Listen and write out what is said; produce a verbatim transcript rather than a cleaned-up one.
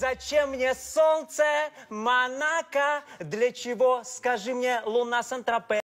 Зачем мне солнце, Монако? Для чего, скажи мне, луна Сан-Тропе?